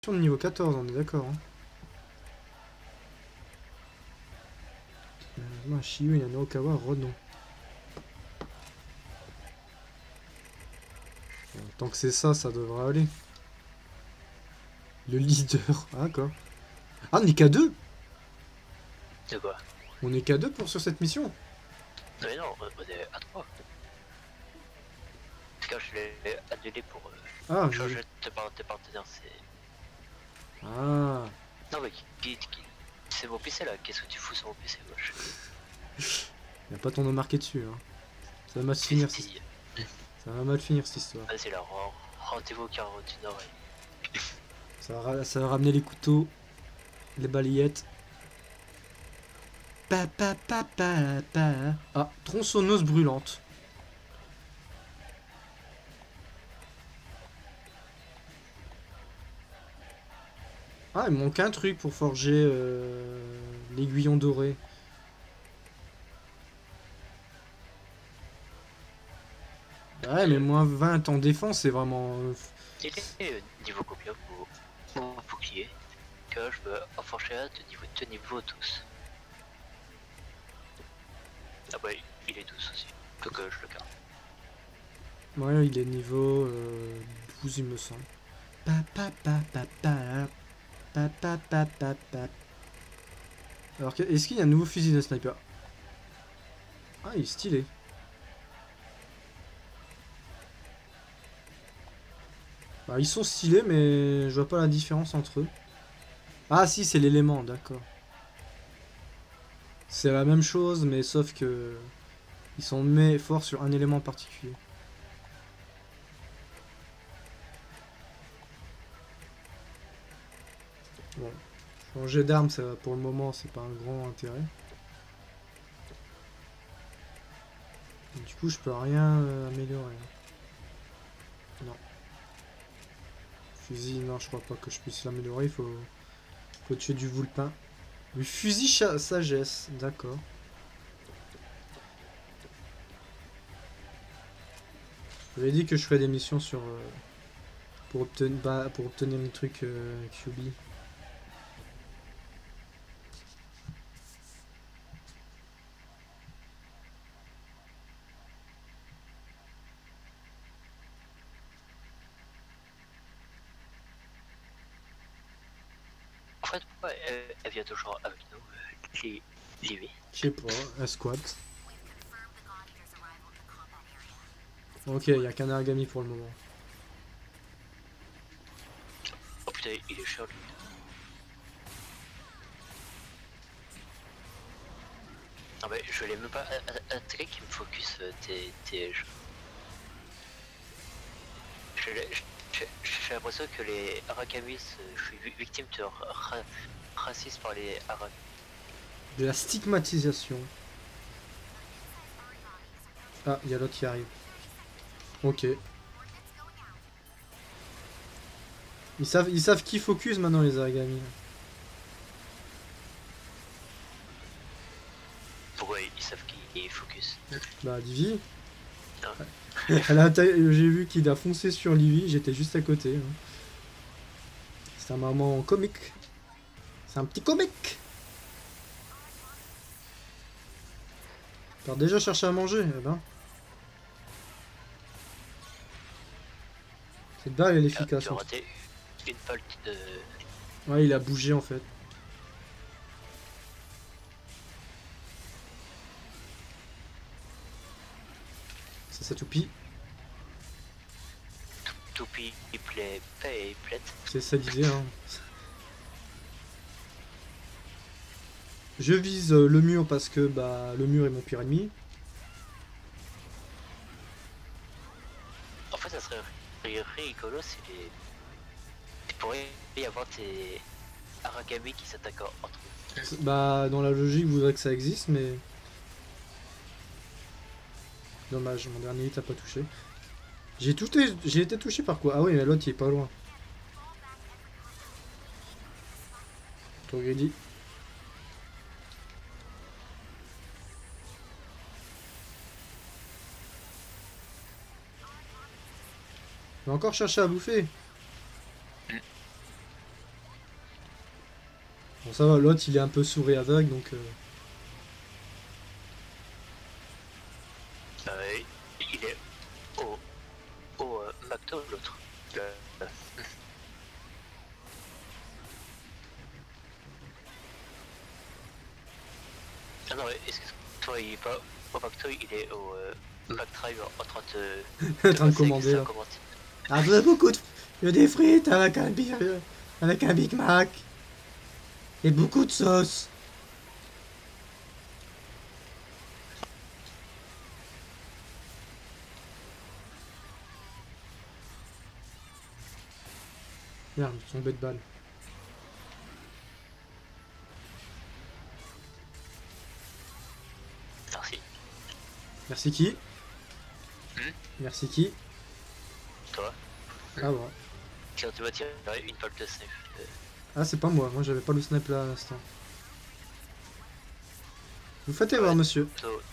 de niveau 14, on est d'accord. Hein. Malheureusement, Shiyu, Yanokawa, Rodon. Bon, tant que c'est ça, ça devrait aller. Le leader. Ah, d'accord. Ah, on est qu'à 2. De quoi? On est qu'à 2 pour sur cette mission. Non, mais non, on est à 3. Parce que je l'ai annulé pour Ah, changer de partenaire. C'est. Ah. Non, mais c'est mon PC là. Qu'est-ce que tu fous sur mon PC, moche? Y'a pas ton nom marqué dessus. Hein. Ça va mal finir. Ça va mal finir cette histoire. Vas-y là, rendez-vous au Caroline Nord. Ça va ramener les couteaux, les balayettes. Ah, tronçonneuse brûlante. Ah, il me manque un truc pour forger l'aiguillon doré. Ouais, mais moins 20 en défense, c'est vraiment... Il est niveau combien mon bouclier? Que je veux enforcer à de niveau tous. Ah bah il est 12 aussi. Donc je le garde. Ouais, il est niveau 12, il me semble. Alors, est-ce qu'il y a un nouveau fusil de sniper? Ah, il est stylé. Bah, ils sont stylés, mais je vois pas la différence entre eux. Ah si, c'est l'élément, d'accord. C'est la même chose, mais sauf que ils sont forts sur un élément en particulier. Bon, changer d'arme, ça, pour le moment, c'est pas un grand intérêt. Et du coup, je peux rien améliorer. Non. Fusil, non, je crois pas que je puisse l'améliorer. Faut tuer du vulpin. Le fusil sagesse, d'accord. J'avais dit que je ferais des missions sur pour obtenir les trucs QB. En fait, pourquoi elle vient toujours avec nous, Livy? Je sais pas, un squat. Ok, il y a qu'un Aragami pour le moment. Oh putain, il est cher lui. Non mais je l'ai même pas intégré qui me focus tes jeux. J'ai l'impression que les Arakamis, je suis victime de racisme par les Arakamis. De la stigmatisation. Ah, il y a l'autre qui arrive. Ok. Ils savent qui focus maintenant, les Aragami. Pourquoi ils savent qui focus? Bah, Livy. Non. J'ai vu qu'il a foncé sur Livy, j'étais juste à côté. Hein. C'est un moment comique. C'est un petit comique. T'as déjà cherché à manger, eh ben. Cette balle, elle est efficace. Tu as raté une balle de... Ouais, il a bougé en fait. Ça toupie. Toupie, il plaît, paix et plaide. C'est ça disait, hein. Je vise le mur parce que bah le mur est mon pire ennemi. En fait, ça serait rigolo si les... il pourrait y avoir des Aragami qui s'attaquent entre eux. Bah dans la logique, je voudrais que ça existe, mais... Dommage, mon dernier hit a pas touché. J'ai été touché par quoi? Ah oui, mais l'autre il est pas loin. Trop greedy. Je vais encore chercher à bouffer. Bon, ça va, l'autre il est un peu sourd et aveugle donc. Il est au McDo l'autre. Ah non, excuse-toi, il est pas au McDo, il est au McDrive en train En train de commander là. Ah, vous avez beaucoup de des frites avec un Big Mac. Et beaucoup de sauce. Merde, ils sont bêtes de balles. Merci. Merci qui? Merci qui? Toi. Ah bon. Tiens, tu vas tirer une balle de snipe. Ah, c'est pas moi j'avais pas le snipe là à l'instant. Vous faites voir, monsieur.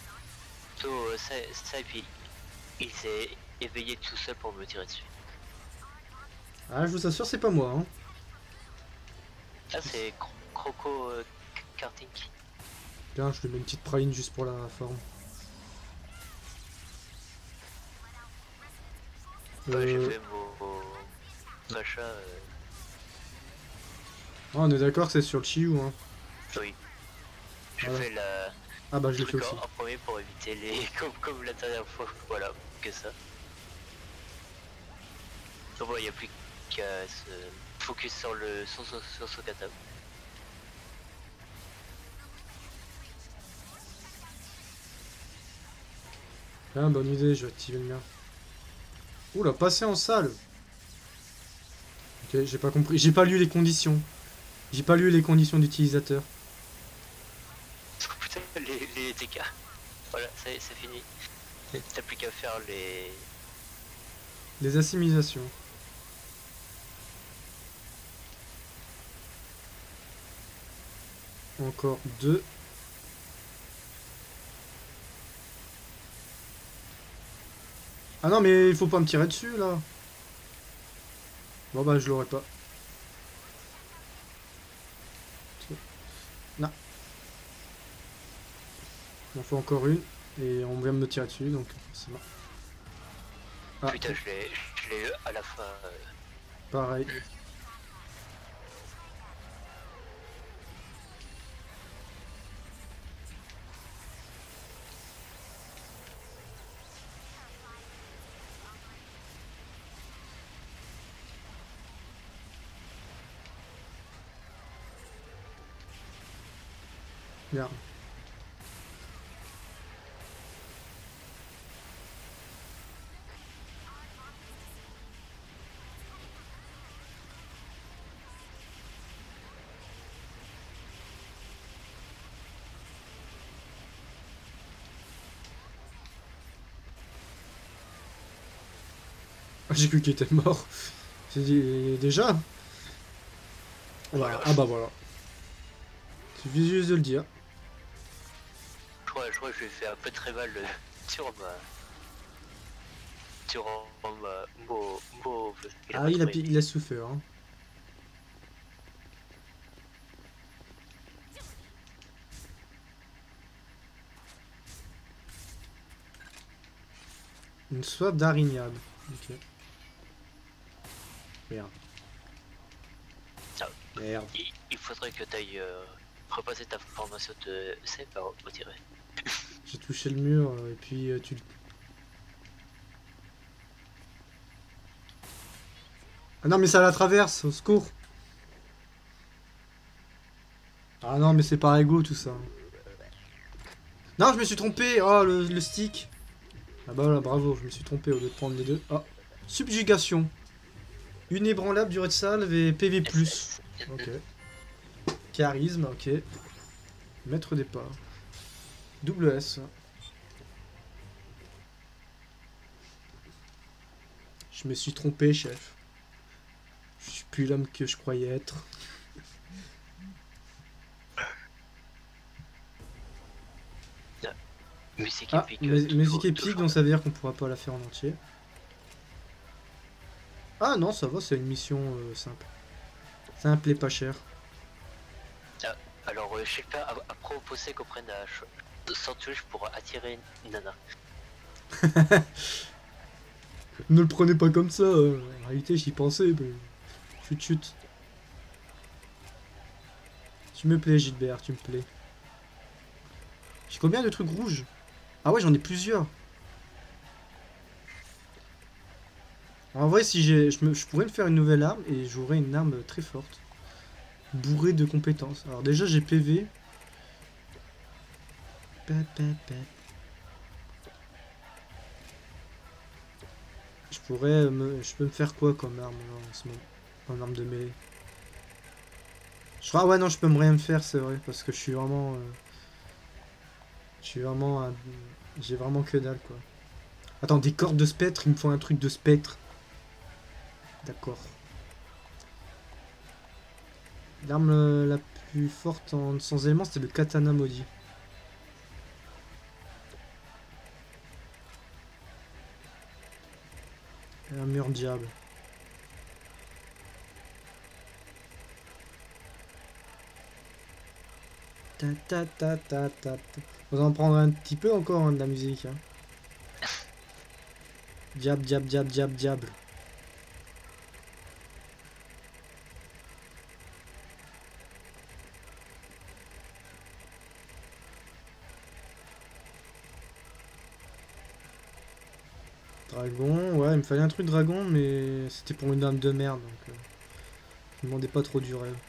Snipe, il s'est éveillé tout seul pour me tirer dessus. Ah, je vous assure, c'est pas moi. Hein. Ah, c'est Croco Karting. Tiens, je lui mets une petite praline juste pour la forme. Ouais, j'ai fait mon machin. Ah, on est d'accord que c'est sur le Chiou, hein. Oui. J'ai voilà. fait la. Ah bah je l'ai fait aussi. En premier pour éviter les. Comme la dernière fois. Voilà, que ça. Donc voilà, il n'y a plus qu'à se focus sur son kata. Ah, bonne idée, je vais activer le mien. Oula, passer en salle. Ok, j'ai pas compris. J'ai pas lu les conditions. J'ai pas lu les conditions d'utilisateur. Putain, les TK. Voilà, c'est fini. T'as plus qu'à faire les assimilations. Encore 2. Ah non, mais il faut pas me tirer dessus là. Bon bah je l'aurais pas. Non. Il en faut encore une. Et on vient de me tirer dessus donc c'est bon. Ah. Putain, je l'ai eu à la fin. Pareil. Merde. J'ai cru qu'il était mort. J'ai dit déjà. Voilà. Ah bah voilà. Suffit juste de le dire. Je crois que je vais faire un peu très mal sur ma mauve. Ah, il a souffert. Hein. Une soif d'Arignade. Ok. Merde. Ah, merde. Il faudrait que tu ailles repasser ta formation de save à retirer. J'ai touché le mur et puis tu... Ah non mais ça la traverse, au secours. Ah non mais c'est pas égaux tout ça. Non je me suis trompé, oh le stick. Ah bah voilà bravo, je me suis trompé au lieu de prendre les deux. Ah, subjugation. Une ébranlable, durée de salve et PV+. Ok. Charisme, ok. Maître départ. Double S. Je me suis trompé, chef. Je suis plus l'homme que je croyais être. Musique ah, épique. Musique épique, donc ça veut dire qu'on pourra pas la faire en entier. Ah non, ça va, c'est une mission simple. Simple et pas cher. Ah, Chacun a proposé qu'on prenne un sandwich pour attirer une nana. Ne le prenez pas comme ça, en réalité j'y pensais, mais... Chut chut. Tu me plais Gilbert, tu me plais. J'ai combien de trucs rouges? Ah ouais, j'en ai plusieurs. En vrai, si je pourrais me faire une nouvelle arme et j'aurais une arme très forte. Bourrée de compétences. Alors déjà, j'ai PV. Je peux me faire quoi comme arme là, en ce moment? En arme de mêlée. Je crois, ouais, non, je peux me rien me faire, c'est vrai, parce que je suis vraiment... J'ai vraiment que dalle, quoi. Attends, des cordes de spectre, il me faut un truc de spectre. D'accord. L'arme la plus forte sans éléments, c'était le katana maudit. Un mur diable. Ta ta ta ta ta ta. On va en prendre un petit peu encore hein, de la musique. Hein. Diable, diable, diable, diable, diable. Dragon, ouais, il me fallait un truc dragon, mais c'était pour une âme de merde, donc je me demandais pas trop du rêve.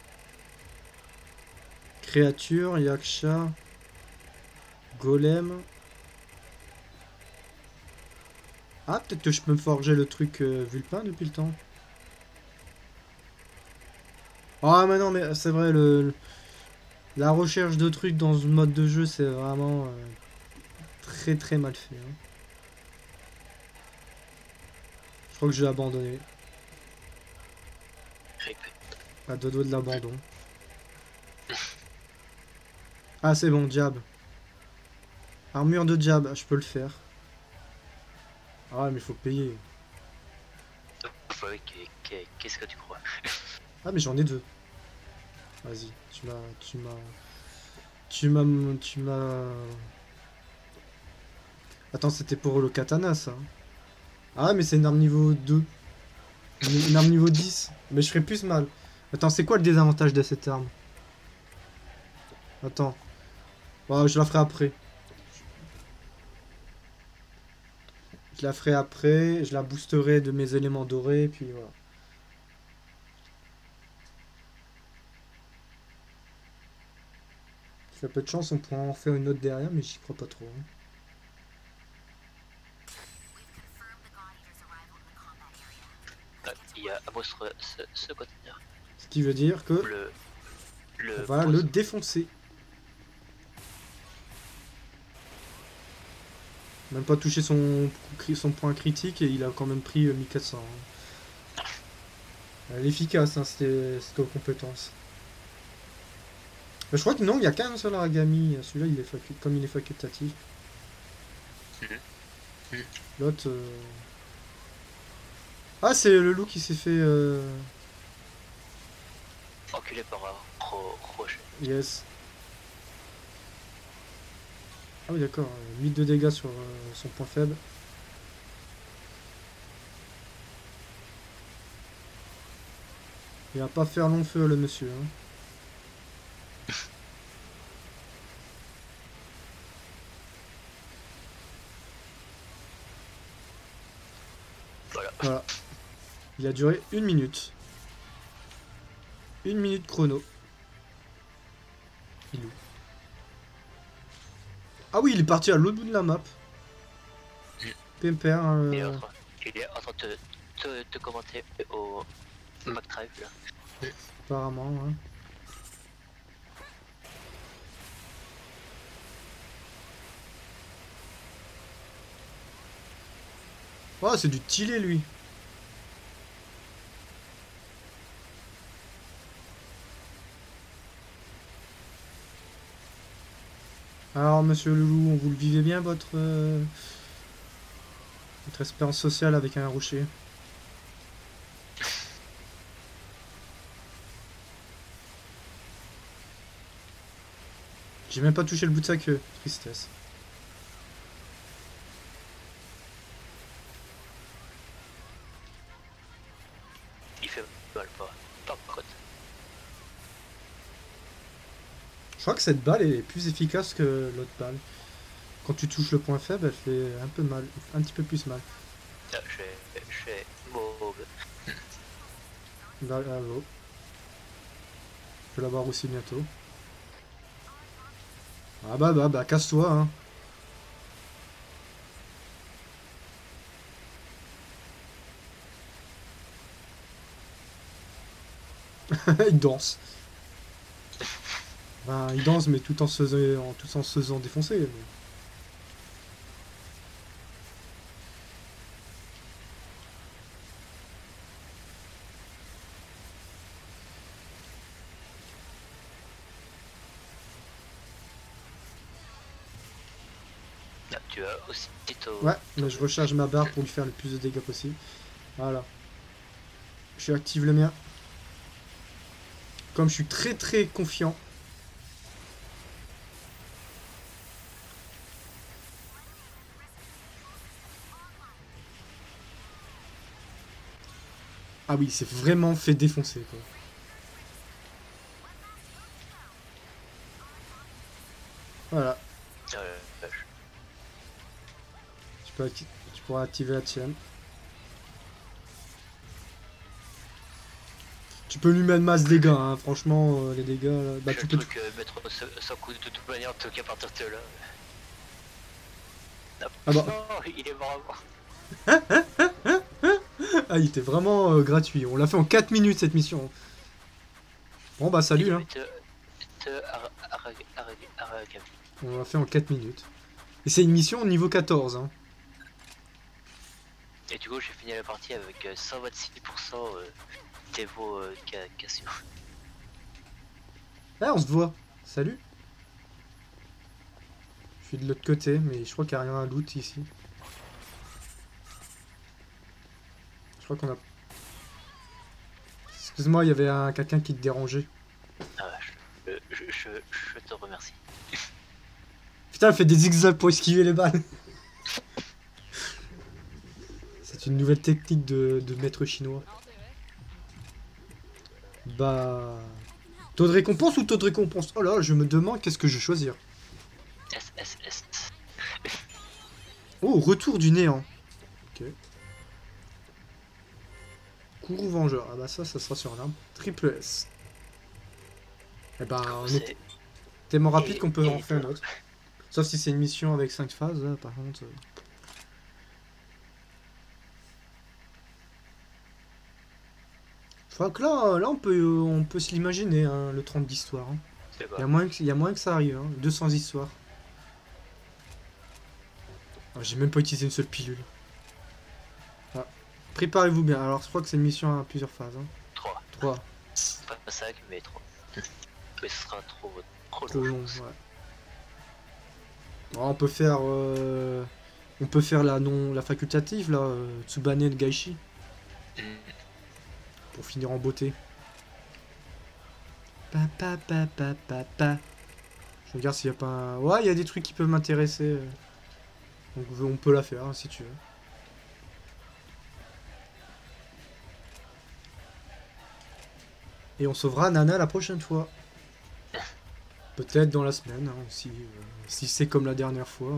Créature, Yaksha, Golem. Ah, peut-être que je peux me forger le truc Vulpin depuis le temps. Ah, mais non, mais c'est vrai, la recherche de trucs dans ce mode de jeu, c'est vraiment très très mal fait. Hein. Je crois que je vais abandonner. À deux doigts de l'abandon. Ah, c'est bon, diable. Armure de diable, je peux le faire. Ah, mais il faut payer. Ouais, qu'est-ce que tu crois? Ah, mais j'en ai deux. Vas-y, tu m'as... Attends, c'était pour le katana, ça. Ah, mais c'est une arme niveau 2. Une arme niveau 10. Mais je ferais plus mal. Attends, c'est quoi le désavantage de cette arme? Attends. Oh, je la ferai après. Je la ferai après. Je la boosterai de mes éléments dorés. Puis voilà. Si y a peu de chance, on pourra en faire une autre derrière. Mais j'y crois pas trop. Hein. Il y a un monstre ce conteneur. Ce qui veut dire que... on va le défoncer. Même pas touché son point critique et il a quand même pris 1400. Hein. Elle est efficace, hein, cette compétence. Je crois que non, il n'y a qu'un seul Aragami. Celui-là, il est comme il est facultatif. L'autre... Ah, c'est le loup qui s'est fait... Enculé par un rocher. Yes. Ah oui, d'accord. 8 de dégâts sur son point faible. Il va pas faire long feu, le monsieur. Hein. Voilà. Il a duré 1 minute. 1 minute chrono. Il est où? Ah oui, il est parti à l'autre bout de la map. Pimper. Il est en train de commenter au McDrive là. Apparemment, hein. Oh, c'est du tilé lui. Alors, monsieur Loulou, vous le vivez bien votre expérience sociale avec un rocher? J'ai même pas touché le bout de sa queue. Tristesse. Il fait mal pas. Par contre. Je crois que cette balle est plus efficace que l'autre balle. Quand tu touches le point faible, elle fait un peu mal. Un petit peu plus mal. Ah, je fais mauve. Bravo. Je peux l'avoir aussi bientôt. Ah bah, casse-toi, hein. Il danse. Enfin, il danse, mais tout en se faisant défoncer. Mais... Ah, tu as aussi Ouais, mais je recharge ma barre pour lui faire le plus de dégâts possible. Voilà. Je active le mien. Comme je suis très confiant. Ah oui, c'est vraiment fait défoncer, quoi. Voilà. Tu pourras activer la tienne. Tu peux lui mettre masse dégâts, hein. Franchement, les dégâts, là, bah tu peux... truc, mettre sans coup de toute manière, en tout cas à partir de là. Ah bah... Non, il est mort Ah, il était vraiment gratuit. On l'a fait en 4 minutes, cette mission. Bon, bah salut, hein. On l'a fait en 4 minutes. Et c'est une mission au niveau 14, hein. Et du coup, j'ai fini la partie avec 126% d'évocation. Ah, on se voit. Salut. Je suis de l'autre côté, mais je crois qu'il n'y a rien à loot ici. Je crois qu'on a... Excuse-moi, il y avait quelqu'un qui te dérangeait. Ah, je te remercie. Putain, elle fait des zigzags pour esquiver les balles. C'est une nouvelle technique de maître chinois. Bah... Taux de récompense ou taux de récompense? Oh là, je me demande qu'est-ce que je vais choisir. SSS. Oh, retour du néant. Ok. Courroux vengeur. Ah bah ça sera sur l'arme. Triple S. Eh ben, on est tellement rapide qu'on peut en faire un autre. Sauf si c'est une mission avec 5 phases, là, par contre... Je crois que là on peut se l'imaginer, hein, le 30 d'histoire. Hein. Il y a moyen que ça arrive, hein, 200 histoires. Ah, j'ai même pas utilisé une seule pilule. Ah. Préparez-vous bien, alors je crois que c'est une mission à plusieurs phases. Hein. 3. Pas 5, mais 3. Mais ce sera trop long. Ouais. Alors, on peut faire la facultative, là, Tsubane de Gaishi. Pour finir en beauté. Je regarde s'il n'y a pas un... Ouais, il y a des trucs qui peuvent m'intéresser. Donc on peut la faire, hein, si tu veux. Et on sauvera Nana la prochaine fois. Peut-être dans la semaine, hein, si c'est comme la dernière fois.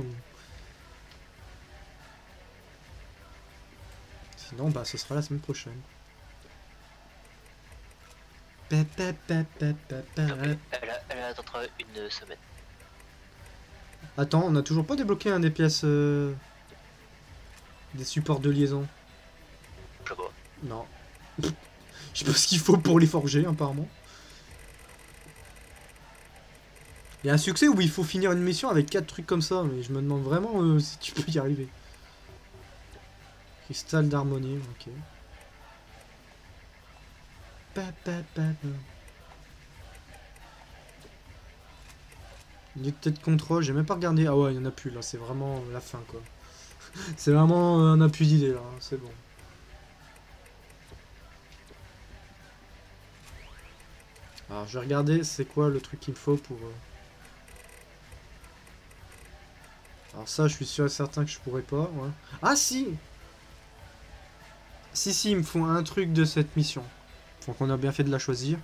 Sinon, bah, ce sera la semaine prochaine. Elle attendra une semaine. Attends, on n'a toujours pas débloqué un des pièces... des supports de liaison. Je vois. Non. Je sais pas ce qu'il faut pour les forger, apparemment. Il y a un succès où il faut finir une mission avec 4 trucs comme ça, mais je me demande vraiment si tu peux y arriver. Cristal d'harmonie, ok. Unité de contrôle, j'ai même pas regardé. Ah ouais, il y en a plus là, c'est vraiment la fin quoi. C'est vraiment on a plus d'idées là, hein, c'est bon. Alors je vais regarder c'est quoi le truc qu'il me faut pour... Alors ça, je suis sûr et certain que je pourrais pas. Ouais. Ah si! Si, ils me font un truc de cette mission. Donc on a bien fait de la choisir.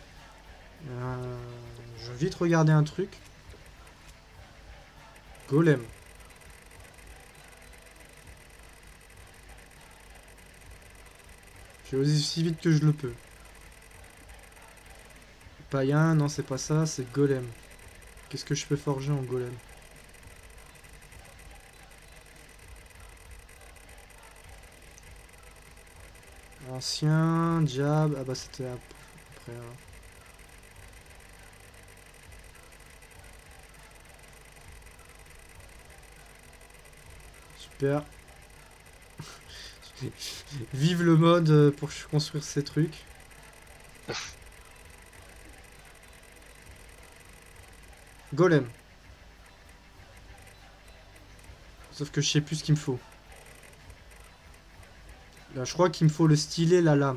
Je vais vite regarder un truc. Golem. Je vais aussi vite que je le peux. Païen, non c'est pas ça, c'est golem. Qu'est-ce que je peux forger en golem? Ancien, diable, ah bah c'était après. Super. Vive le mode pour construire ces trucs. Golem. Sauf que je sais plus ce qu'il me faut. Là, je crois qu'il me faut le stylet, la lame.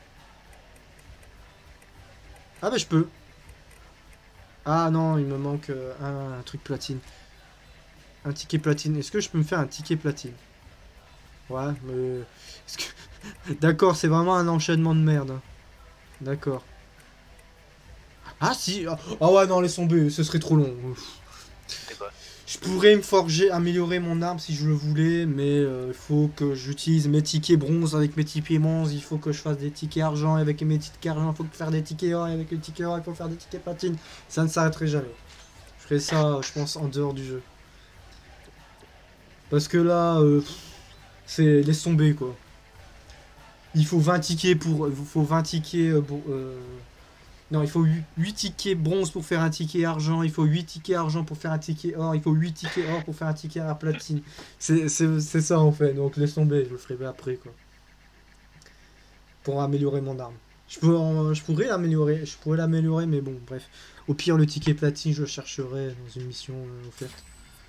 Ah bah je peux. Ah non, il me manque un truc platine. Un ticket platine. Est-ce que je peux me faire un ticket platine? Ouais, mais... D'accord, c'est vraiment un enchaînement de merde. D'accord. Ah si. Ah ouais, non, laisse tomber, ce serait trop long. C'est quoi? Je pourrais me forger, améliorer mon arme si je le voulais, mais il faut que j'utilise mes tickets bronze avec mes tickets bronze, il faut que je fasse des tickets argent avec mes tickets argent, il faut faire des tickets or, et avec les tickets or, il faut faire des tickets platine. Ça ne s'arrêterait jamais. Je ferai ça, je pense, en dehors du jeu. Parce que là, c'est laisse tomber quoi. Il faut 20 tickets pour... Il faut 20 tickets non, il faut 8 tickets bronze pour faire un ticket argent, il faut 8 tickets argent pour faire un ticket or, il faut 8 tickets or pour faire un ticket à platine. C'est ça en fait, donc laisse tomber, je le ferai après quoi. Pour améliorer mon arme. Je pourrais l'améliorer, mais bon, bref. Au pire, le ticket platine, je le chercherai dans une mission offerte.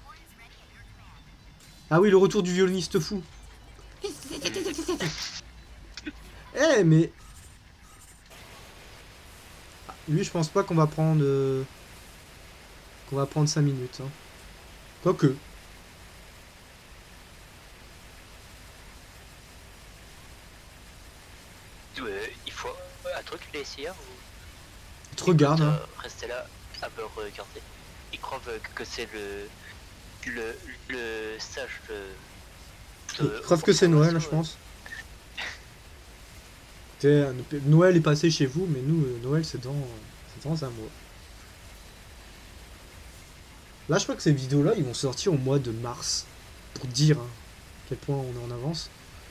Ah oui, le retour du violoniste fou. Eh, mais... Lui, je pense pas qu'on va prendre... qu'on va prendre 5 minutes. Hein. Quoique. Il faut un truc les SIA ou... Tu te regardes. Hein. Rester là, à me regarder. Ils croient que c'est le stage de... Preuve que c'est Noël, je pense. Noël est passé chez vous, mais nous, Noël, c'est dans un mois. Là, je crois que ces vidéos-là, ils vont sortir au mois de mars. Pour dire hein, à quel point on est en avance.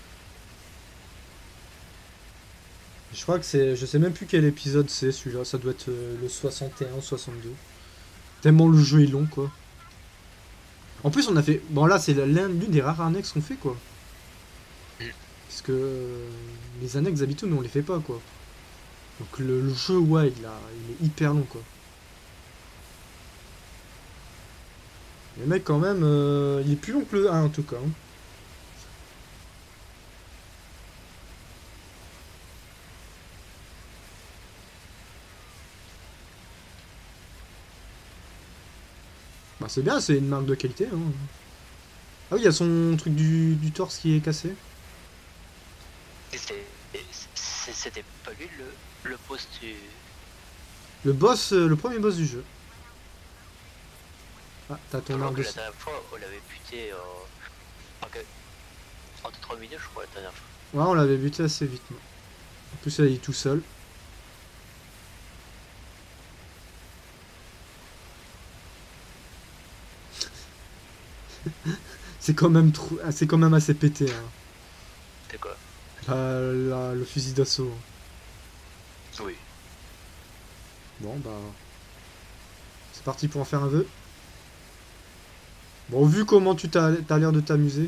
Je crois que c'est... Je sais même plus quel épisode c'est, celui-là. Ça doit être le 61 ou 62. Tellement le jeu est long, quoi. En plus, on a fait... Bon, là, c'est l'une des rares annexes qu'on fait, quoi. Parce que les annexes d'habitude, nous, on les fait pas, quoi. Donc le jeu, ouais, il est hyper long, quoi. Les mecs, quand même, il est plus long que le 1, en tout cas. Hein. Bah c'est bien, c'est une marque de qualité. Hein. Ah oui, il y a son truc du torse qui est cassé. C'était pas lui le boss du... Le boss, le premier boss du jeu. Ah, t'as ton arme de... La dernière fois, on l'avait buté en 2-3 minutes, je crois, la dernière fois. Ouais, on l'avait buté assez vite. Non. En plus, elle est tout seul. C'est quand même c'est quand même assez pété. Hein. C'est quoi? Le fusil d'assaut. Oui. Bon, bah... C'est parti pour en faire un vœu. Bon, vu comment tu t'as l'air de t'amuser.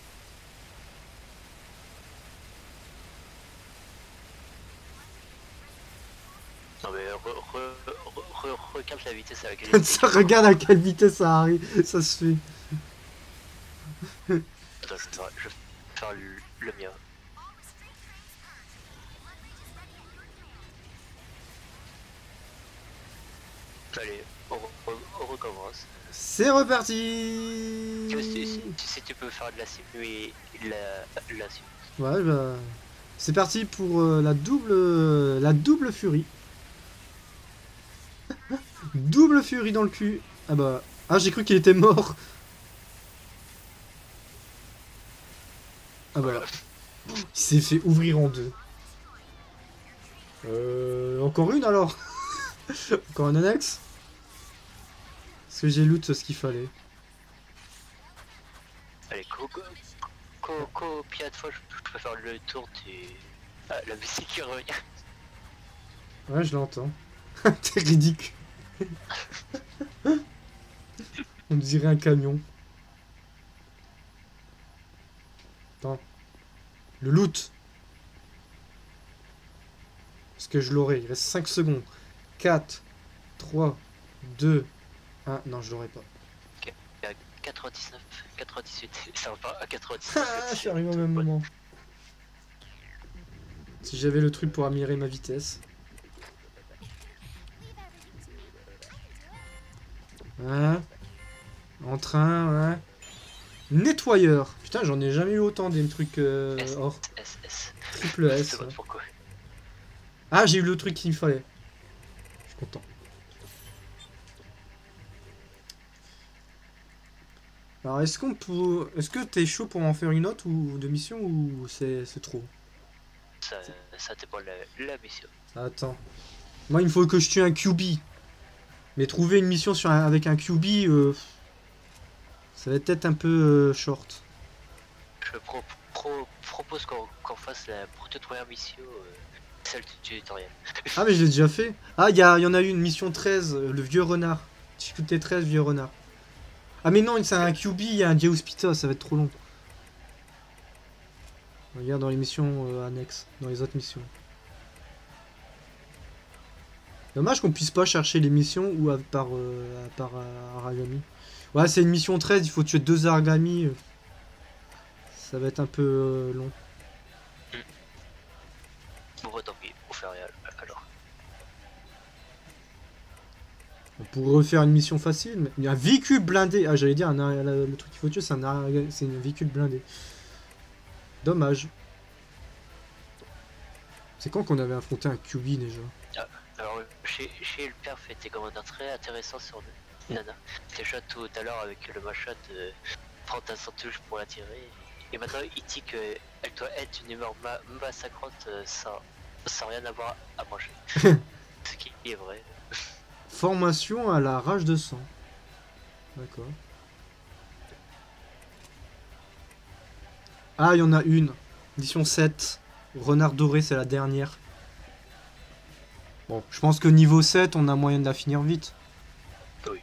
Non mais regarde la vitesse à laquelle... Ça regarde à quelle vitesse ça arrive. Ça se fait. Attends, je vais faire le mien. Allez, on recommence. C'est reparti. Tu sais, tu peux faire de la sim et la sim. Ouais, bah... C'est parti pour la double furie. Double furie dans le cul. Ah bah... Ah, j'ai cru qu'il était mort. Ah bah... Il s'est fait ouvrir en deux. Encore une alors. Encore un annexe. Est-ce que j'ai loot ce qu'il fallait? Allez, combien de fois je peux faire le tour du... Ah, la musique qui revient. Ouais, je l'entends. T'es ridicule. On dirait un camion. Attends. Le loot. Est-ce que je l'aurai? Il reste 5 secondes. 4, 3, 2, 1. Non, je l'aurai pas. 99, 98, ça va pas à 99. Ah, je suis arrivé au même moment. Si j'avais le truc pour améliorer ma vitesse. Ouais. En train, ouais. Nettoyeur. Putain, j'en ai jamais eu autant des trucs or. S. Triple S. Je sais pas pourquoi. Ah, j'ai eu le truc qu'il me fallait. Je suis content. Alors, est-ce qu'on peut... Est-ce que t'es chaud pour en faire une autre ou de mission ou c'est trop? Ça dépend de la mission. Attends. Moi, il me faut que je tue un QB. Mais trouver une mission avec un QB, ça va être un peu short. Je propose qu'on fasse la toute première mission, celle du tutoriel. Ah, mais je l'ai déjà fait. Ah, il y en a eu une mission 13, le vieux renard. Difficulté 13, vieux renard. Ah, mais non, c'est un QB, il y a un Diauspita, ça va être trop long. Regarde dans les missions annexes, dans les autres missions. Dommage qu'on puisse pas chercher les missions ou par Aragami. Ouais, c'est une mission 13, il faut tuer 2 Aragami. Ça va être un peu long. Bon, bah, tant pis, on fait rien alors. On pourrait refaire une mission facile, mais il y a un véhicule blindé. Ah, j'allais dire, le truc qu'il faut tuer, c'est un véhicule blindé. Dommage. C'est quand qu'on avait affronté un QB déjà? Alors, chez le père fait des commentaires très intéressants sur Nana. Déjà tout à l'heure avec le machin de prendre ta touche pour la tirer. Et maintenant il dit qu'elle doit être une humeur massacrante sans rien avoir à manger. Ce qui est vrai. Formation à la rage de sang. D'accord. Ah, il y en a une. Mission 7. Renard doré, c'est la dernière. Bon, je pense que niveau 7, on a moyen de la finir vite. Oui.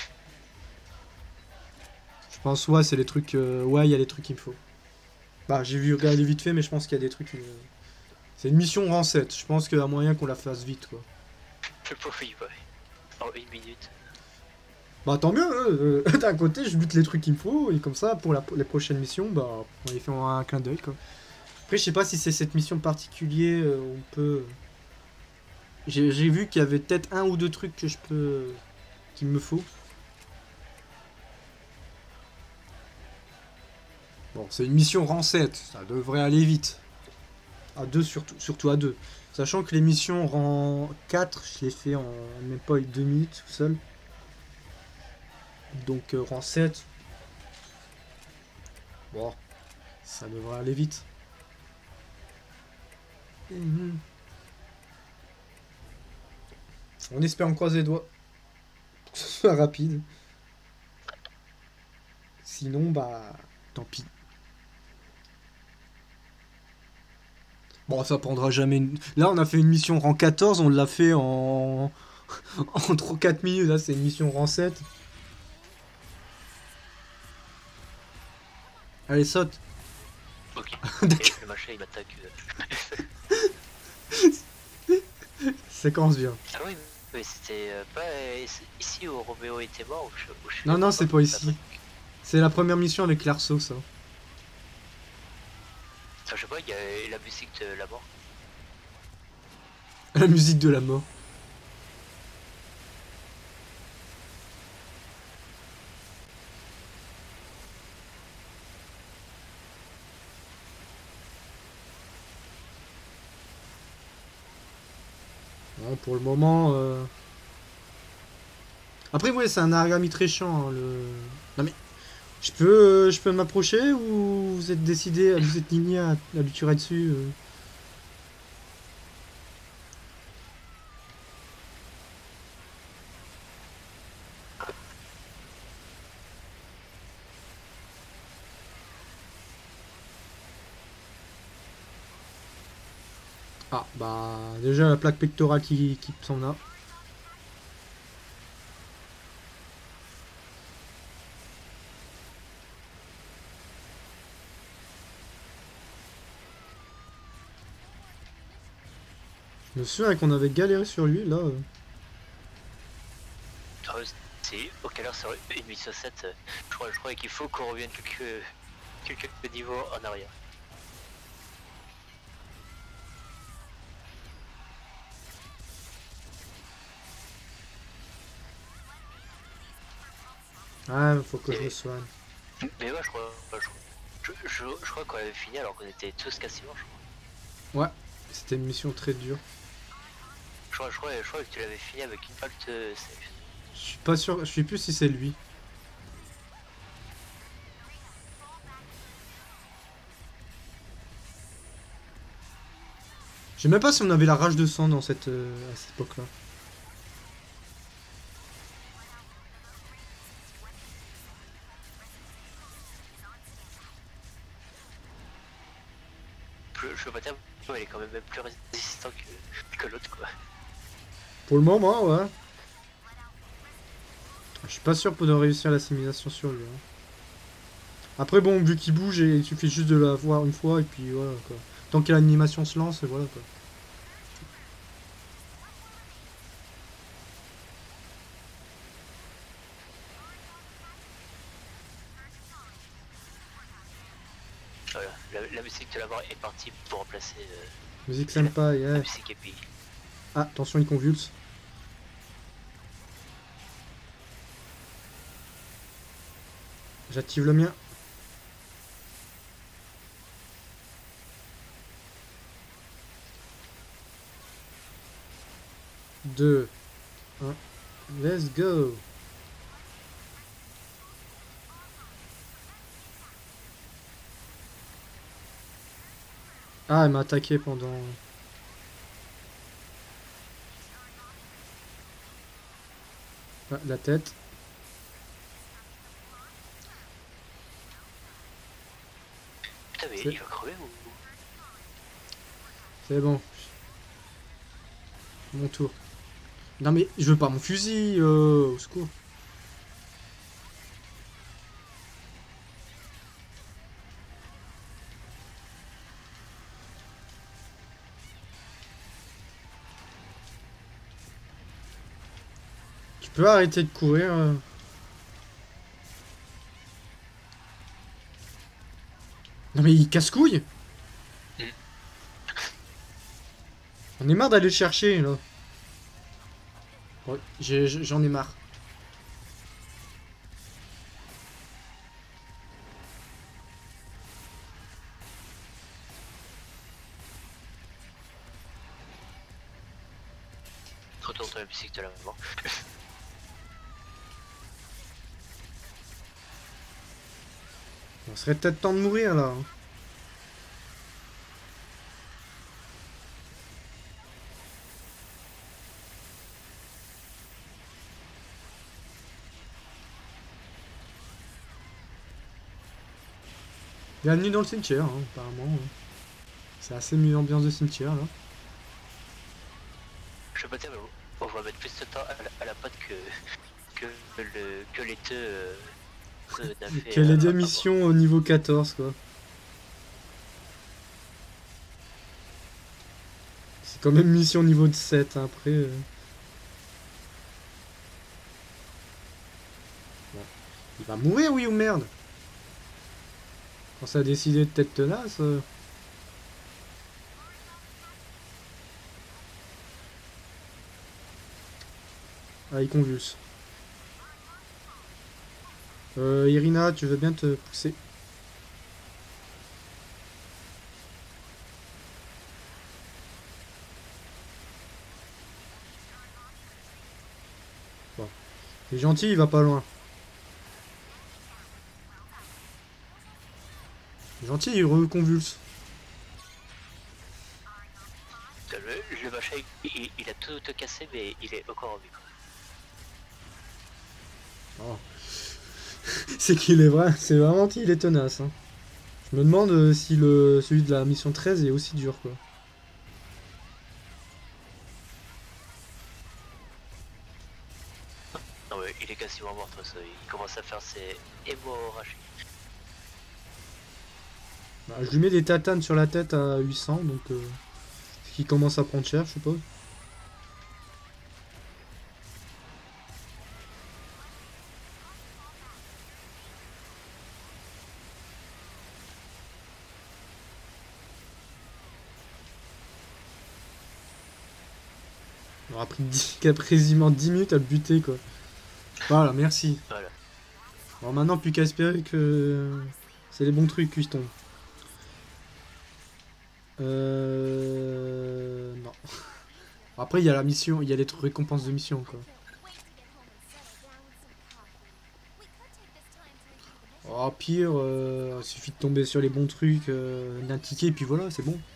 Je pense, ouais, c'est les trucs... ouais, il y a les trucs qu'il me faut. Bah, j'ai vu regarder vite fait, mais je pense qu'il y a des trucs... C'est une mission rang 7. Je pense qu'il y a moyen qu'on la fasse vite, quoi. Je peux oui, ouais. En 1 minute. Bah, tant mieux, hein. D'un côté, je bute les trucs qu'il me faut, et comme ça, pour les prochaines missions, bah, on les fait en un clin d'œil, quoi. Après, je sais pas si c'est cette mission particulière, on peut... J'ai vu qu'il y avait peut-être un ou deux trucs que je peux... qu'il me faut. Bon, c'est une mission rang 7, ça devrait aller vite. À 2 surtout à 2. Sachant que les missions rang 4, je les fais en même pas 2 minutes tout seul. Donc rang 7. Bon, ça devrait aller vite. On espère en croiser les doigts. Que ce soit rapide. Sinon, bah, tant pis. Bon, ça prendra jamais une... Là, on a fait une mission rang 14, on l'a fait en 3-4 minutes. Là, c'est une mission rang 7. Allez, saute. Ok. Le machin, il m'attaque. Ça commence bien. Ah oui, mais c'était pas ici où Roméo était mort ou je Non, non, c'est pas ici. C'est la première mission avec l'arceau, ça. Je sais pas, il y a la musique de la mort. La musique de la mort. Bon, pour le moment... Après, ouais, c'est un Aragami très chiant, hein, Non mais, je peux m'approcher ou vous êtes décidé, vous êtes ligné à lui tirer dessus Ah, bah, déjà la plaque pectorale qui s'en a. Je me souviens qu'on avait galéré sur lui, là. Ah ouais, c'est auquel heure sur une 8 sur 7, je crois qu'il faut qu'on revienne quelques niveaux en arrière. Ah, faut que je me soigne. Mais ouais, je crois qu'on avait fini alors qu'on était tous quasiment, je crois. Ouais, c'était une mission très dure. Je crois que tu l'avais fini avec une balle de safe. Je suis pas sûr, je sais plus si c'est lui. Je sais même pas si on avait la rage de sang dans à cette époque-là. Je veux pas dire, il est quand même plus résistant que l'autre, quoi. Pour le moment, ouais. Je suis pas sûr de réussir l'assimilation sur lui. Hein. Après, bon, vu qu'il bouge, il suffit juste de la voir une fois et puis voilà, quoi. Tant que l'animation se lance, et voilà, quoi. Voilà, la musique de la mort est partie pour remplacer Musique sympa, yeah. la musique épique. Ah, attention, il convulse. J'active le mien. Deux. 1. Let's go. Ah, elle m'a attaqué pendant... Ah, la tête. Putain, mais il va crever ou... C'est bon. Mon tour. Non mais, je veux pas mon fusil, au secours. Tu peux arrêter de courir Non mais il casse-couille. On est marre d'aller le chercher, là. Bon, j'en ai marre. Retourne dans la musique de la mort. On serait peut-être temps de mourir, là. Hein. Bienvenue dans le cimetière, hein, apparemment. Hein. C'est assez mis l'ambiance de cimetière, là. Je sais pas dire, mais on va mettre plus de temps à la pote que les deux... Que les deux missions au niveau 14, quoi. C'est quand même mission niveau de 7, hein, après... Bon. Il va mourir, oui ou merde? Quand ça a décidé de tête tenace... Ah, il convulse. Irina, tu veux bien te pousser? C'est gentil, il va pas loin. C'est gentil, il reconvulse. Le machin, il a tout cassé, mais il est encore en vie. Oh. C'est qu'il est vrai, c'est vraiment il est tenace. Hein. Je me demande si celui de la mission 13 est aussi dur quoi. Non mais il est quasiment mort, ça. Il commence à faire ses hémorragies. Bah, je lui mets des tatanes sur la tête à 800, donc ce qui commence à prendre cher, je suppose. On a pris quasiment 10 minutes à le buter quoi. Voilà, merci. Voilà. Alors maintenant, plus qu'à espérer que c'est les bons trucs qui tombent. Non. Après, il y a la mission, il y a les récompenses de mission quoi. Oh, pire, il suffit de tomber sur les bons trucs, d'un ticket, et puis voilà, c'est bon.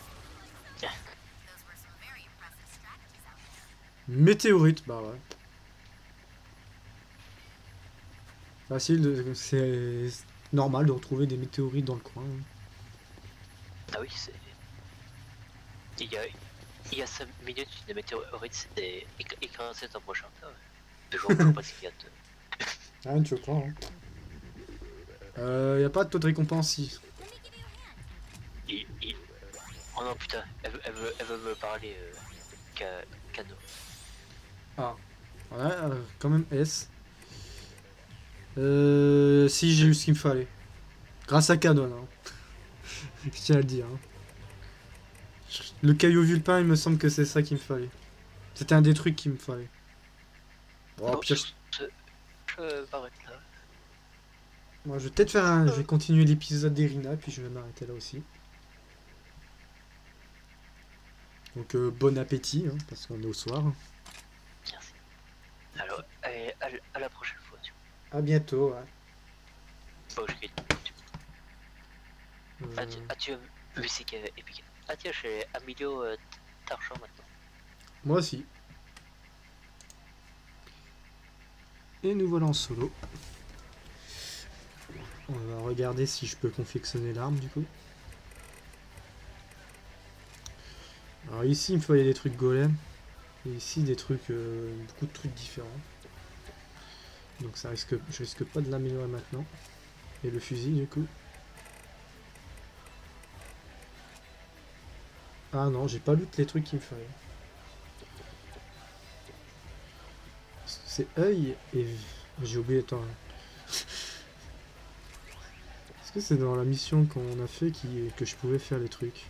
Météorite, bah ouais. Facile, c'est normal de retrouver des météorites dans le coin. Ah oui, c'est... Il y a 5 minutes, une météorite s'était écrasée dans mon jardin. Je vois pas ce qu'il y a de... Ah, tu crois, hein. Y a pas de taux de récompense ici. Oh non putain, elle veut me parler, Cano. Ah, ouais, quand même S. Si j'ai eu ce qu'il me fallait. Grâce à Canon, hein. Je tiens à le dire. Hein. Le caillou vulpin, il me semble que c'est ça qu'il me fallait. C'était un des trucs qu'il me fallait. Bon, Non, pire. je m'arrête là. Moi, je vais peut-être faire un... Je vais continuer l'épisode d'Erina, puis je vais m'arrêter là aussi. Donc, bon appétit, hein, parce qu'on est au soir. Merci. Alors, allez, à la prochaine fois. À bientôt, ouais. Bon, je quitte. Adieu, musique épique. Ah tiens, j'ai Emilio d'argent maintenant. Moi aussi. Et nous voilà en solo. On va regarder si je peux confectionner l'arme du coup. Alors ici il me fallait des trucs golem. Et ici des trucs, beaucoup de trucs différents. Donc ça risque, je risque pas de l'améliorer maintenant. Et le fusil du coup. Ah non, j'ai pas loot les trucs qu'il me fallait. C'est œil et... J'ai oublié, attends. Est-ce que c'est dans la mission qu'on a fait que je pouvais faire les trucs?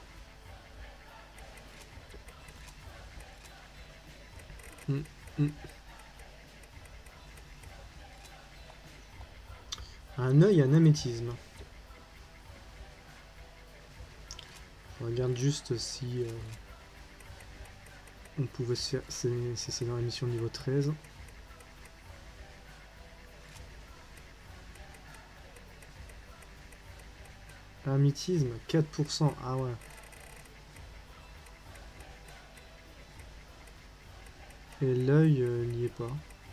Un œil, un améthisme. On regarde juste si on pouvait se faire... C'est dans la mission niveau 13. Améthisme, 4%. Ah ouais. Et l'œil n'y est pas.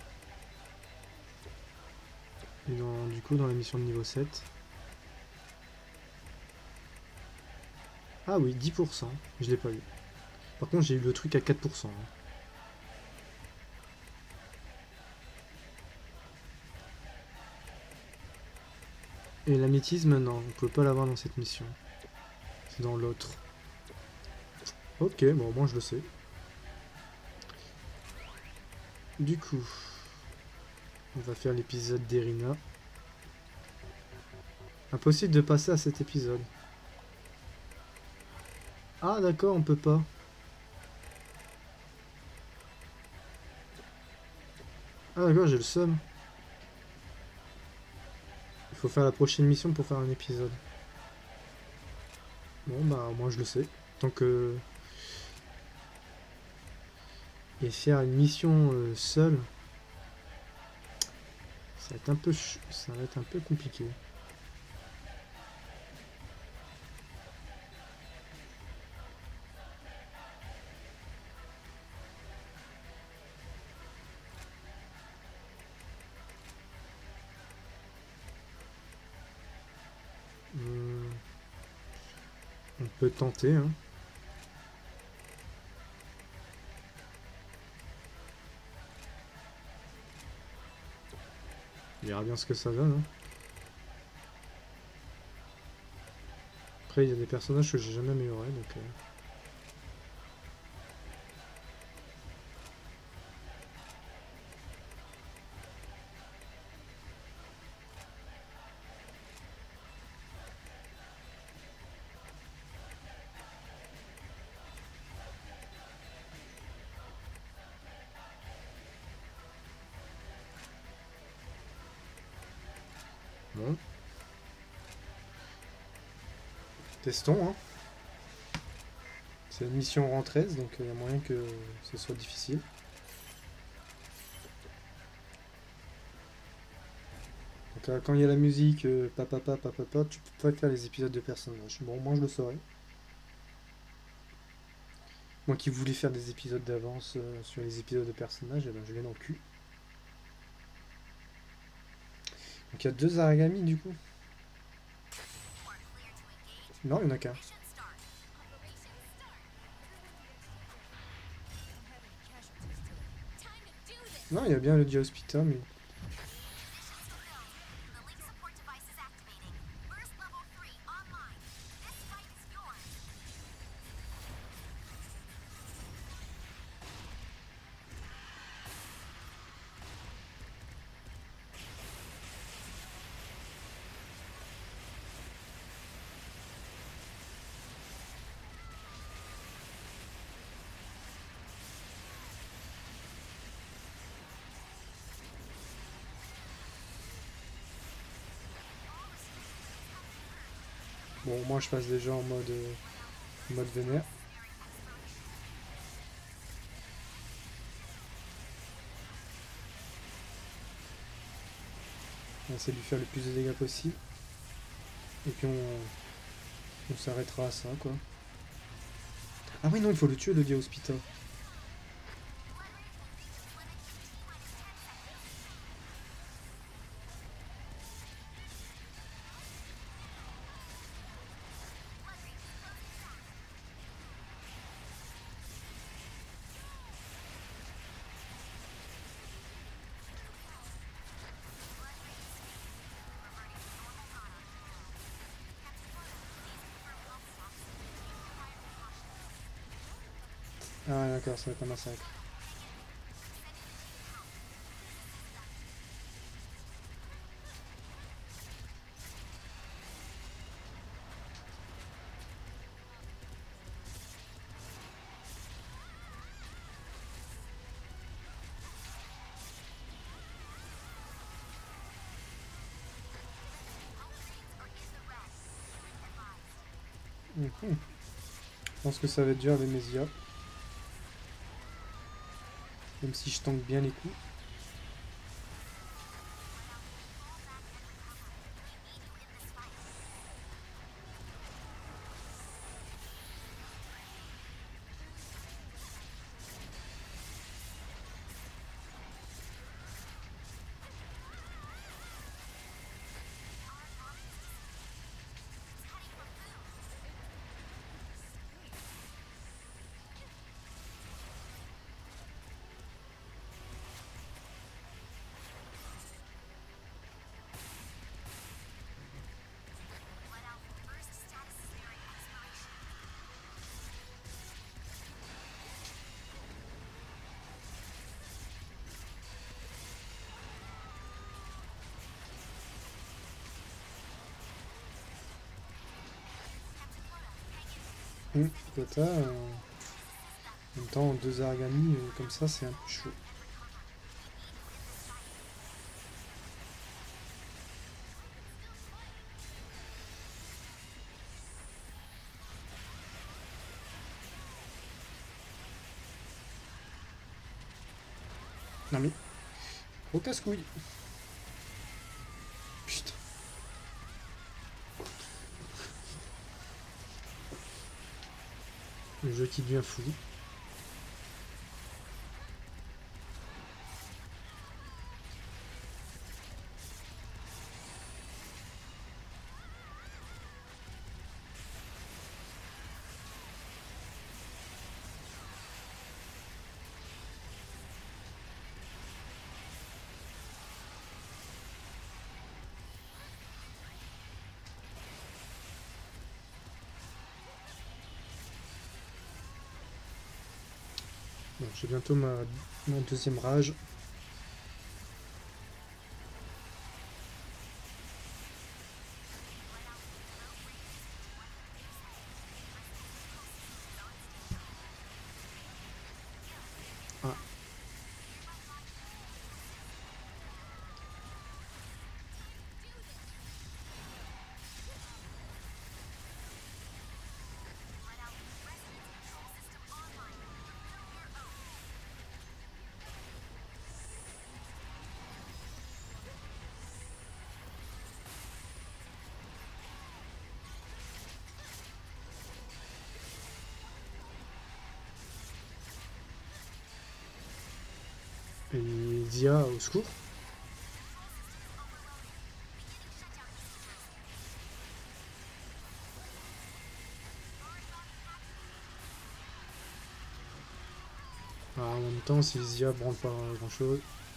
Et du coup dans la mission de niveau 7. Ah oui, 10%. Je l'ai pas eu. Par contre j'ai eu le truc à 4%. Hein. Et l'améthisme, non, on peut pas l'avoir dans cette mission. C'est dans l'autre. Ok, bon, moi je le sais. Du coup, on va faire l'épisode d'Erina. Impossible de passer à cet épisode. Ah d'accord, on peut pas. Ah d'accord, j'ai le seum. Il faut faire la prochaine mission pour faire un épisode. Bon bah moi je le sais. Tant que... Et faire une mission seule, Ça va être un peu, ça va être un peu compliqué. On peut tenter, hein. On verra bien ce que ça donne, hein. Après, il y a des personnages que j'ai jamais améliorés, donc... Bon. Testons, hein. C'est une mission rang 13, donc il y a moyen que ce soit difficile. Donc, quand il y a la musique, papa, tu peux pas faire les épisodes de personnages. Bon, moi je le saurais. Moi qui voulais faire des épisodes d'avance sur les épisodes de personnages, eh ben, je l'ai dans le cul. Donc il y a 2 Aragami du coup. Non, il n'y en a qu'un. Non, il y a bien le Diaospita, mais... Bon, moi je passe déjà en mode vénère. On essaie de lui faire le plus de dégâts possible. Et puis on s'arrêtera à ça, quoi. Ah oui, non, il faut le tuer, le Diaospita. Ah d'accord, ça va être un massacre. Je pense que ça va être dur avec mes IA. Même si je tank bien les coups. Dota, en même temps, 2 Aragami, comme ça, c'est un peu chaud. Non mais, au casse-couille. Le jeu qui devient fou. Bon, j'ai bientôt mon deuxième rage. Ah. Et Zia au secours. Ah, en même temps, si Zia branle pas grand chose.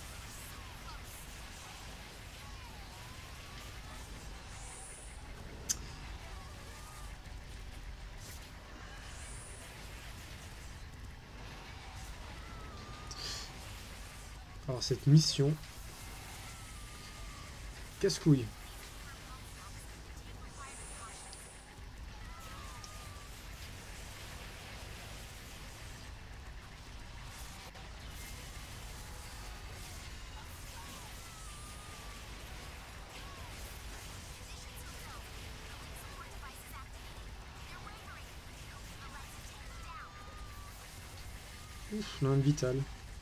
Alors cette mission. Casse-couille. Ouf, l'un vital.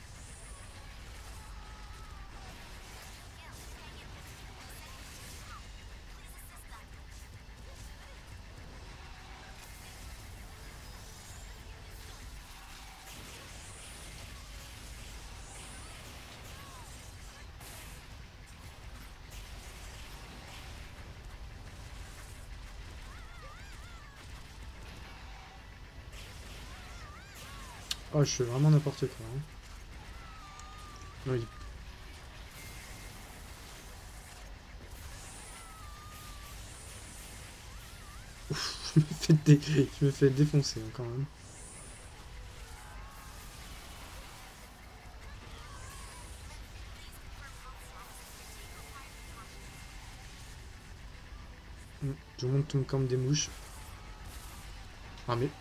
Oh, je fais vraiment n'importe quoi. Hein. Non, il... Ouf, je me fais défoncer hein, quand même. Je monte tout comme des mouches. Ah mais...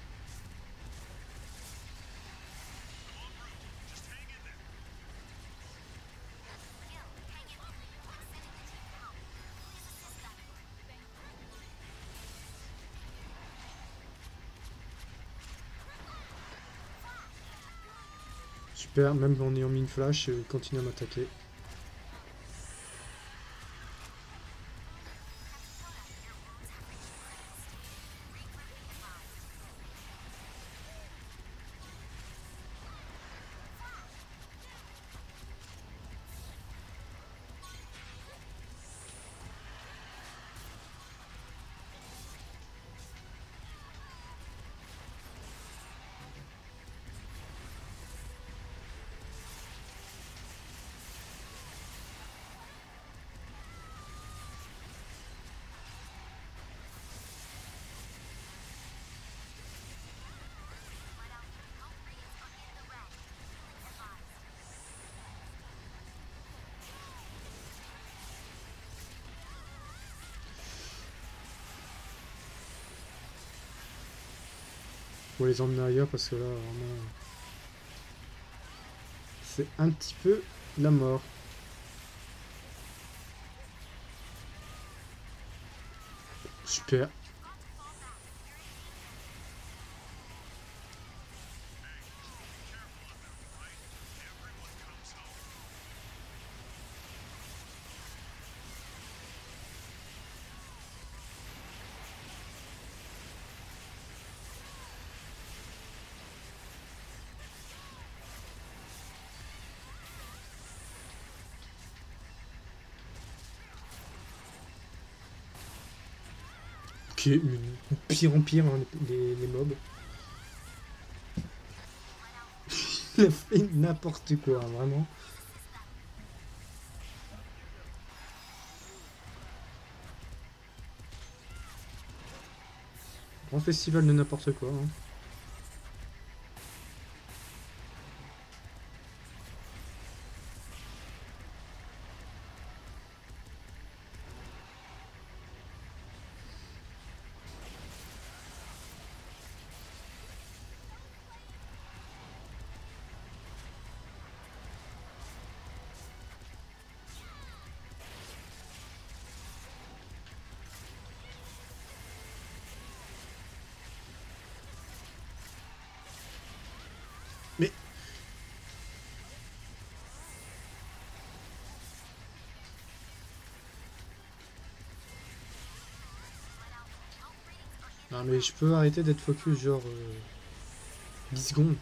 Super, même en ayant mis une flash, il continue à m'attaquer. Faut les emmener ailleurs parce que là, vraiment... C'est un petit peu la mort. Super. Ok, pire en pire, hein, les mobs. Il a fait n'importe quoi, hein, vraiment. Grand festival de n'importe quoi. Hein. Mais... Non mais je peux arrêter d'être focus genre 10 secondes.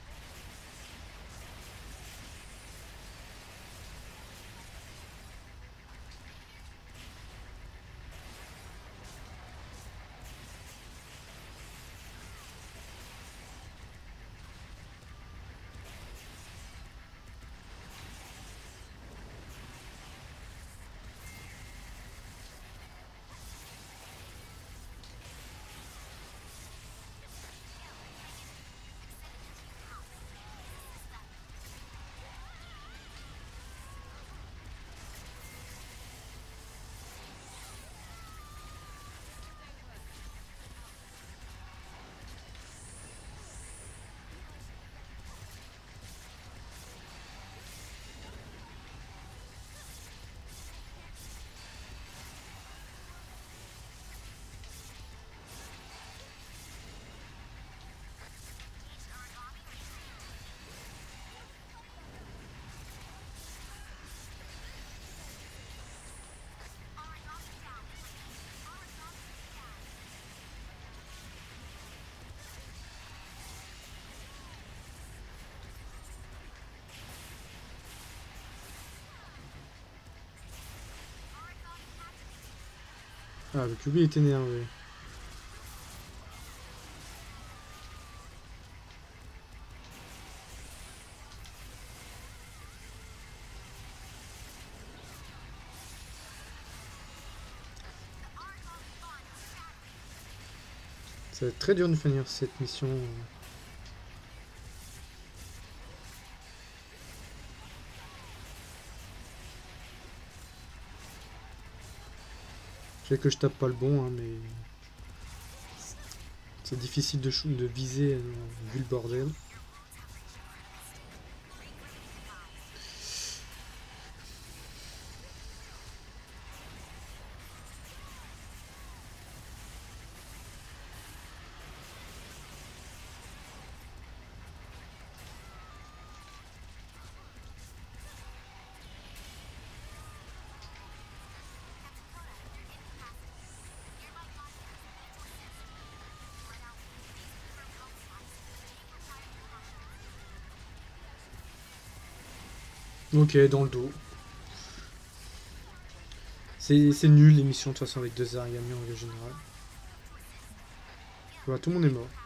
Ah, le QB est énervé. Ça va être très dur de finir cette mission. Je sais que je tape pas le bon, hein, mais... C'est difficile de viser vu le bordel. Ok, dans le dos. C'est nul l'émission de toute façon avec deux Ariami en règle générale. Voilà, tout le monde est mort.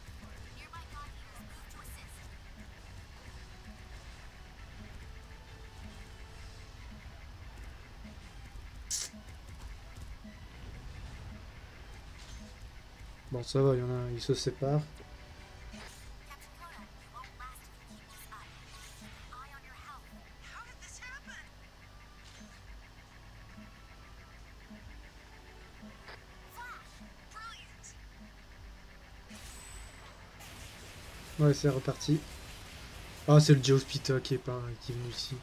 Bon, ça va, il y en a, ils se séparent. Ouais, c'est reparti. Ah, c'est le Geospita qui est venu ici.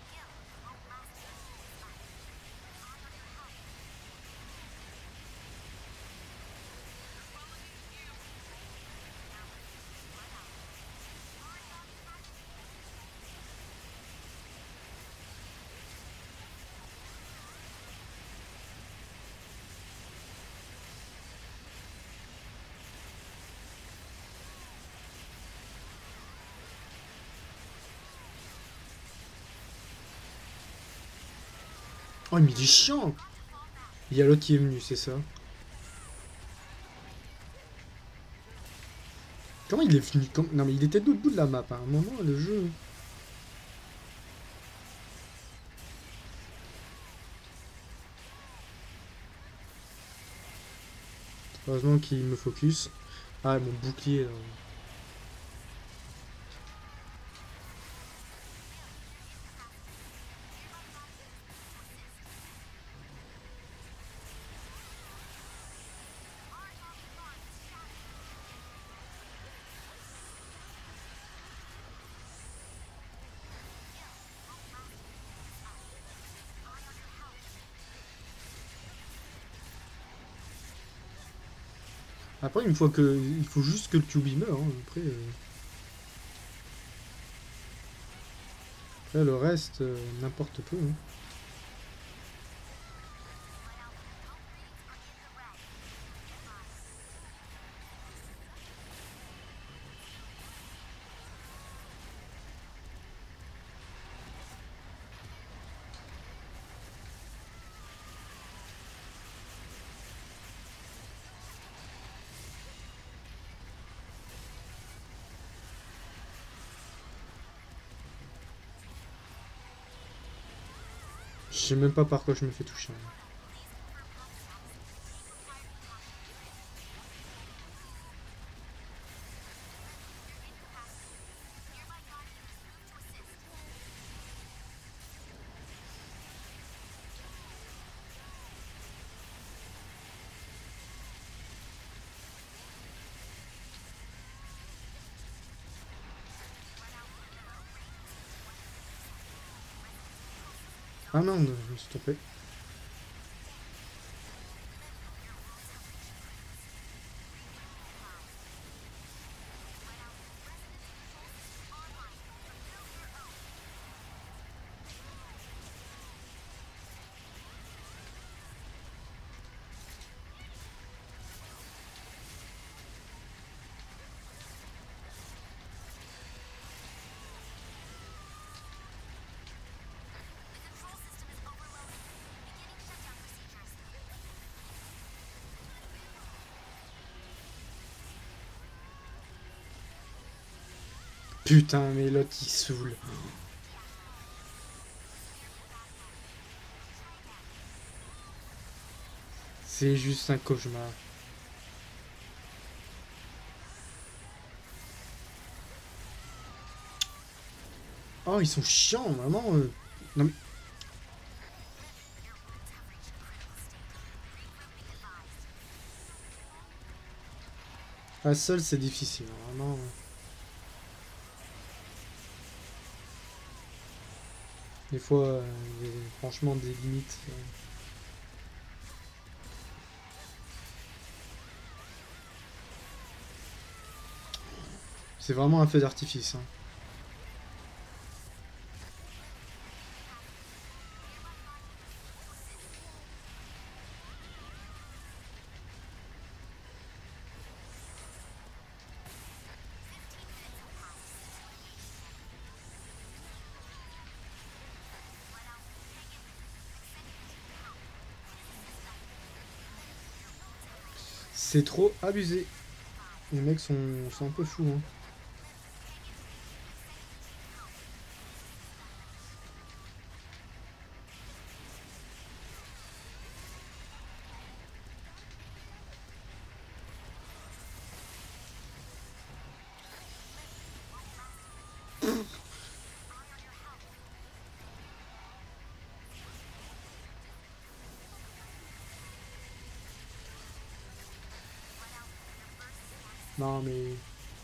Oh, mais il est chiant! Il y a l'autre qui est venu, c'est ça. Comment il est fini comme... Non mais il était de l'autre bout de la map à un moment, le jeu. Heureusement qu'il me focus. Ah, mon bouclier là. Après, une fois que... Il faut juste que le QB meure. Hein. Après, après, le reste, n'importe peu. Hein. Je sais même pas par quoi je me fais toucher. Hein. Ah non, je me suis trompé. Putain, mais l'autre il saoule. C'est juste un cauchemar. Oh, ils sont chiants, vraiment. Non mais... Ah, seul, c'est difficile, hein, vraiment. Des fois, il y a franchement des limites. C'est vraiment un feu d'artifice. Hein. C'est trop abusé. Les mecs sont un peu fous. Hein. Non mais...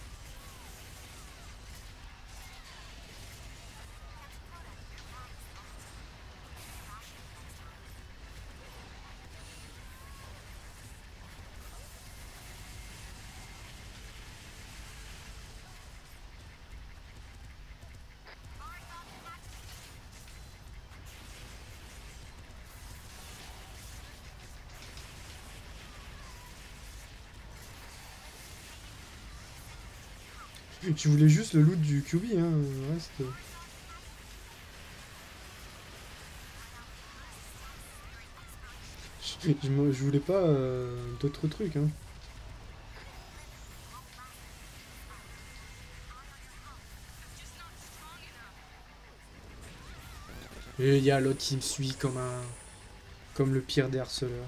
Tu voulais juste le loot du QB, hein, le reste... Je voulais pas d'autres trucs, hein. Et il y a l'autre qui me suit comme un... comme le pire des harceleurs.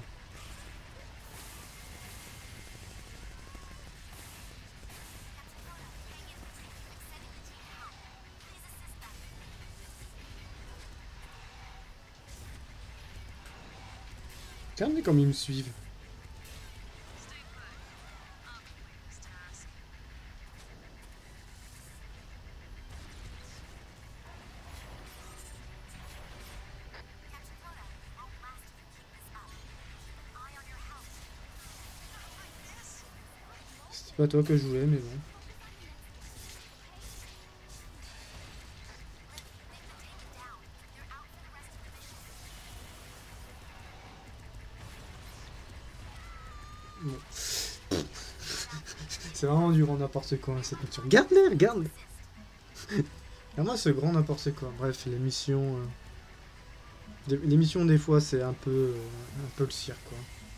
Regardez comme ils me suivent. C'est pas toi que je voulais, mais bon. Bon. C'est vraiment du grand n'importe quoi, cette nature. Regarde-les, regarde-les. Moi, c'est grand n'importe quoi. Bref, l'émission... L'émission, des fois, c'est un peu le cirque, quoi.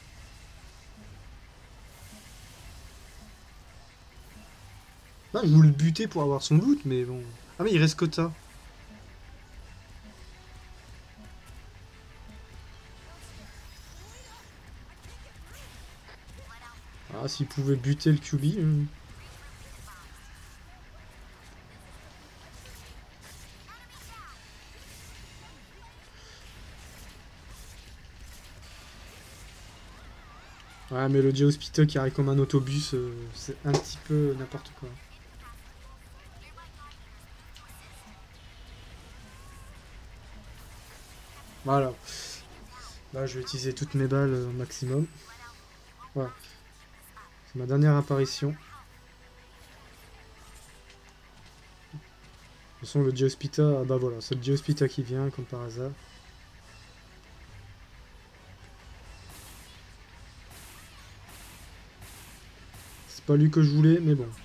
Là, je voulais le buter pour avoir son loot, mais bon... Ah mais il reste Kota. Ah, s'il pouvait buter le QB... Ouais, mais le Geospito qui arrive comme un autobus, c'est un petit peu n'importe quoi. Voilà. Là, je vais utiliser toutes mes balles au maximum. Voilà. C'est ma dernière apparition. De toute façon, le Geospita, ah bah voilà, c'est le Geospita qui vient, comme par hasard. C'est pas lui que je voulais, mais bon.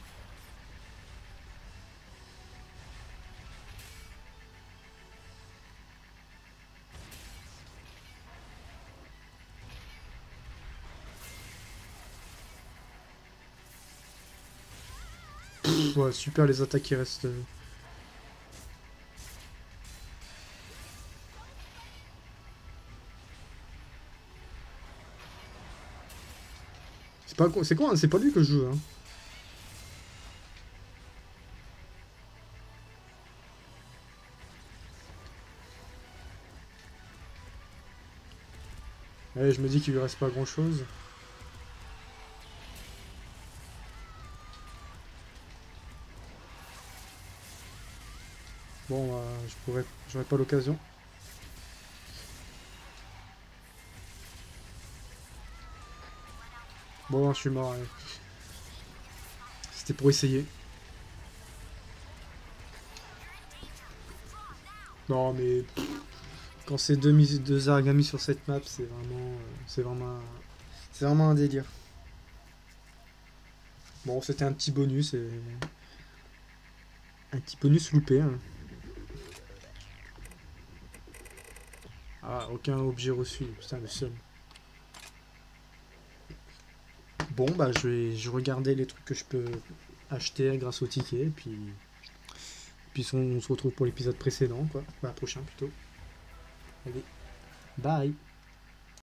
Ouais, super les attaques qui restent. C'est quoi, c'est pas lui que je joue, hein. Ouais, je me dis qu'il lui reste pas grand chose. Bon, j'aurais pas l'occasion. Bon, je suis mort. Ouais. C'était pour essayer. Non, mais quand c'est deux Aragami sur cette map, c'est vraiment un délire. Bon, c'était un petit bonus et un petit bonus loupé. Hein. Ah, aucun objet reçu. Putain, le seum. Bon, bah, je vais regarder les trucs que je peux acheter grâce au ticket, puis on se retrouve pour l'épisode précédent, quoi. Bah, prochain plutôt. Allez, bye.